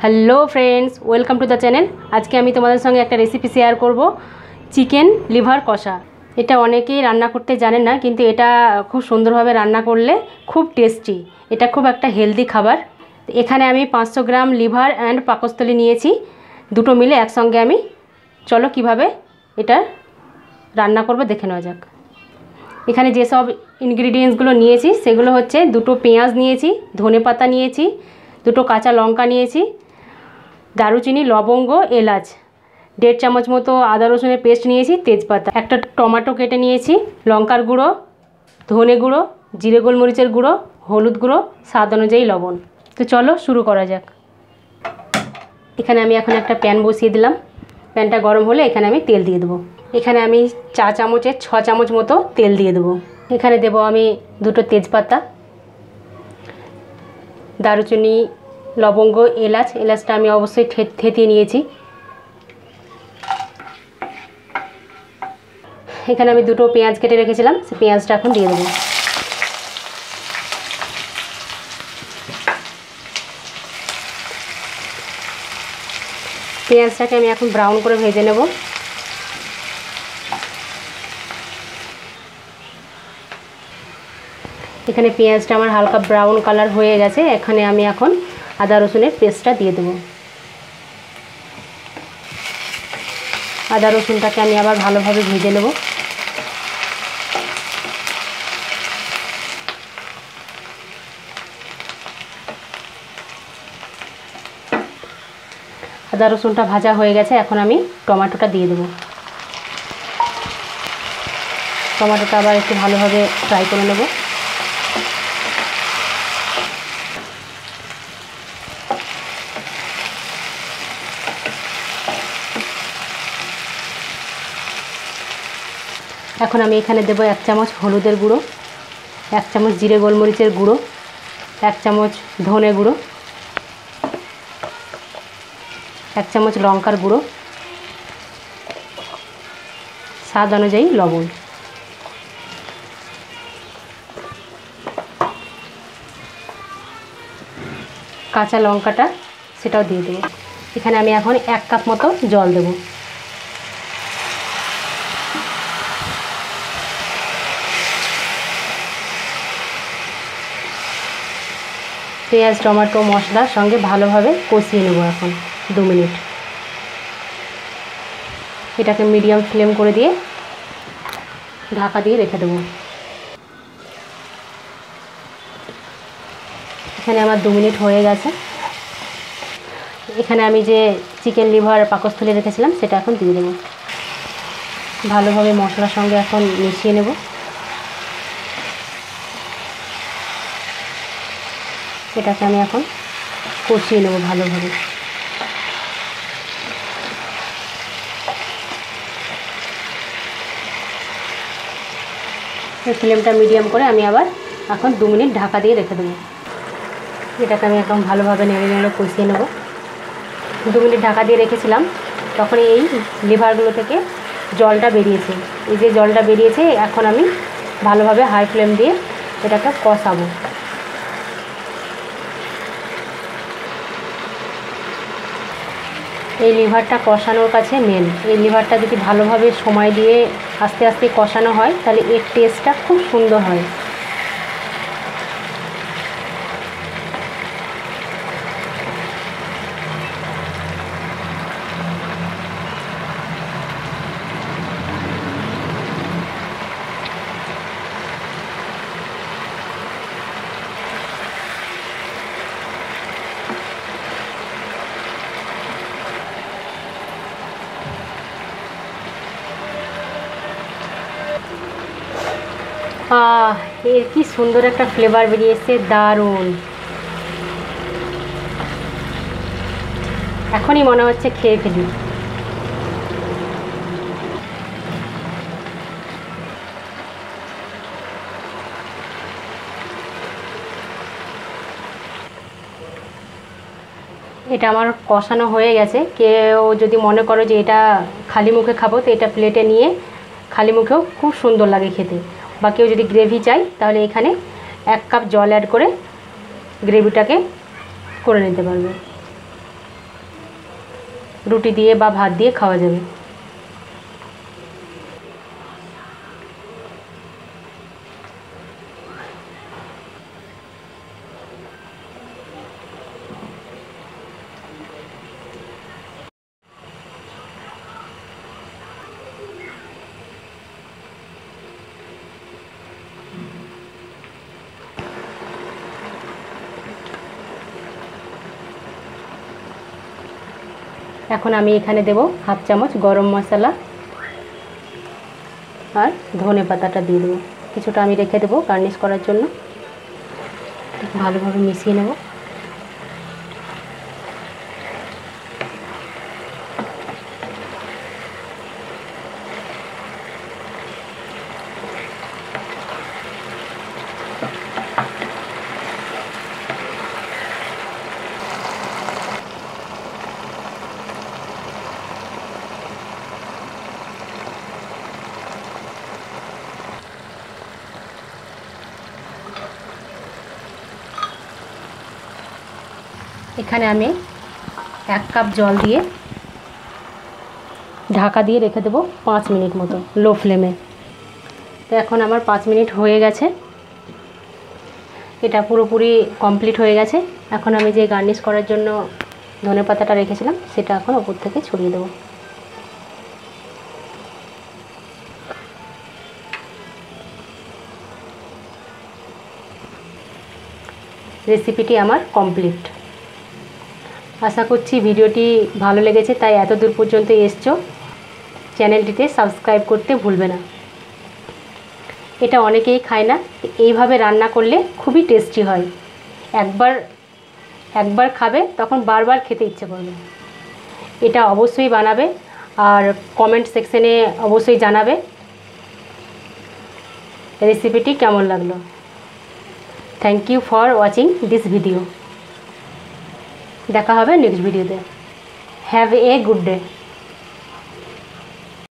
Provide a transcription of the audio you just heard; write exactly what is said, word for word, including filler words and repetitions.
Hello friends, welcome to the channel. আজকে আমি তোমাদের সঙ্গে একটা রেসিপি শেয়ার করব, চিকেন লিভার কষা। এটা অনেকেই রান্না করতে জানেন না, কিন্তু এটা খুব সুন্দরভাবে রান্না করলে খুব টেস্টি। এটা খুব একটা হেলদি খাবার। এখানে আমি পাঁচশো গ্রাম লিভার অ্যান্ড পাকস্থলী নিয়েছি, দুটো মিলে একসঙ্গে। আমি চলো কিভাবে এটা রান্না করব দেখে নেওয়া যাক। এখানে যেসব ইনগ্রিডিয়েন্টসগুলো নিয়েছি সেগুলো হচ্ছে দুটো পেঁয়াজ নিয়েছি, ধনেপাতা নিয়েছি, দুটো কাঁচা লঙ্কা নিয়েছি, দারুচিনি, লবঙ্গ, এলাচ, দেড় চামচ মতো আদা রসুনের পেস্ট নিয়েছি, তেজপাতা, একটা টমেটো কেটে নিয়েছি, লঙ্কার গুঁড়ো, ধনে গুঁড়ো, জিরে গোলমরিচের গুঁড়ো, হলুদ গুঁড়ো, স্বাদ অনুযায়ী লবণ। তো চলো শুরু করা যাক। এখানে আমি এখন একটা প্যান বসিয়ে দিলাম। প্যানটা গরম হলে এখানে আমি তেল দিয়ে দেবো। এখানে আমি চা চামচের ছ চামচ মতো তেল দিয়ে দেবো। এখানে দেবো আমি দুটো তেজপাতা, দারুচিনি, লবঙ্গ, এলাচ। এলাচটা আমি অবশ্যই থেতিয়ে নিয়েছি। এখানে আমি দুটো পেঁয়াজ কেটে রেখেছিলাম, সেই পেঁয়াজটা এখন দিয়ে দেবো। পেঁয়াজটাকে আমি এখন ব্রাউন করে ভেজে নেব। এখানে পেঁয়াজটা আমার হালকা ব্রাউন কালার হয়ে গেছে। এখানে আমি এখন আদা রসুনের পেস্টটা দিয়ে দেবো। আদা রসুনটাকে আমি আবার ভালোভাবে ভেজে নেব। আদা রসুনটা ভাজা হয়ে গেছে, এখন আমি টমেটোটা দিয়ে দেবো। টমেটোটা আবার একটু ভালোভাবে ফ্রাই করে নেব। এখন আমি এখানে দেবো এক চামচ হলুদের গুঁড়ো, এক চামচ জিরে গোলমরিচের গুঁড়ো, এক চামচ ধনে গুঁড়ো, এক চামচ লঙ্কার গুঁড়ো, স্বাদ অনুযায়ী লবণ। কাঁচা লঙ্কাটা সেটাও দিয়ে দেবো। এখানে আমি এখন এক কাপ মতো জল দেবো। পেঁয়াজ, টমেটো, মশলার সঙ্গে ভালোভাবে কষিয়ে নেব এখন দু মিনিট। এটাকে মিডিয়াম ফ্লেম করে দিয়ে ঢাকা দিয়ে রেখে দেবো। এখানে আমার দু মিনিট হয়ে গেছে। এখানে আমি যে চিকেন লিভার পাকস্থলী রেখেছিলাম সেটা এখন দিয়ে দেবো। ভালোভাবে মশলার সঙ্গে এখন মিশিয়ে নেব। এটাকে আমি এখন কষিয়ে নেব ভালোভাবে। ফ্লেমটা মিডিয়াম করে আমি আবার এখন দু মিনিট ঢাকা দিয়ে রেখে দেবো। এটাকে আমি এখন ভালোভাবে নেড়ে নেড়ে কষিয়ে নেব। দু মিনিট ঢাকা দিয়ে রেখেছিলাম, তখন এই লিভারগুলো থেকে জলটা বেরিয়েছে। এই যে জলটা বেরিয়েছে, এখন আমি ভালোভাবে হাই ফ্লেম দিয়ে এটাকে কষাবো। এই লিভারটা কষানোর কাছে মেন। এই লিভারটা যদি ভালোভাবে সময় দিয়ে আস্তে আস্তে কষানো হয় তাহলে এর টেস্টটা খুব সুন্দর হয়। আহ এর কি সুন্দর একটা ফ্লেভার বেরিয়ে এসছে, দারুণ। এখনই মনে হচ্ছে খেয়ে ফেলি। এটা আমার কষানো হয়ে গেছে। কেউ যদি মনে করো যে এটা খালি মুখে খাবো, তো এটা প্লেটে নিয়ে খালি মুখেও খুব সুন্দর লাগে খেতে। বা কেউ যদি গ্রেভি চাই তাহলে এখানে এক কাপ জল অ্যাড করে গ্রেভিটাকে করে নিতে পারবে। রুটি দিয়ে বা ভাত দিয়ে খাওয়া যাবে। এখন আমি এখানে দেব হাফ চামচ গরম মশলা আর ধনে পাতাটা দিয়ে দেবো। কিছুটা আমি রেখে দেবো গার্নিশ করার জন্য। ভালোভাবে মিশিয়ে নেব। এখানে আমি এক কাপ জল দিয়ে ঢাকা দিয়ে রেখে দেবো পাঁচ মিনিট মতো লো ফ্লেমে। তো এখন আমার পাঁচ মিনিট হয়ে গেছে, এটা পুরোপুরি কমপ্লিট হয়ে গেছে। এখন আমি যে গার্নিশ করার জন্য ধনে পাতাটা রেখেছিলাম সেটা এখন ওপর থেকে ছড়িয়ে দেবো। রেসিপিটি আমার কমপ্লিট। আশা করছি ভিডিওটি ভালো লেগেছে, তাই এত দূর পর্যন্ত এসছো। চ্যানেলটিতে সাবস্ক্রাইব করতে ভুলবে না। এটা অনেকেই খায় না, এইভাবে রান্না করলে খুবই টেস্টি হয়। একবার একবার খাবে তখন বারবার খেতে ইচ্ছে করবে। এটা অবশ্যই বানাবে আর কমেন্ট সেকশনে অবশ্যই জানাবে রেসিপিটি কেমন লাগলো। Thank you for watching this video. দেখা হবে নেক্সট ভিডিওতে। Have a good day.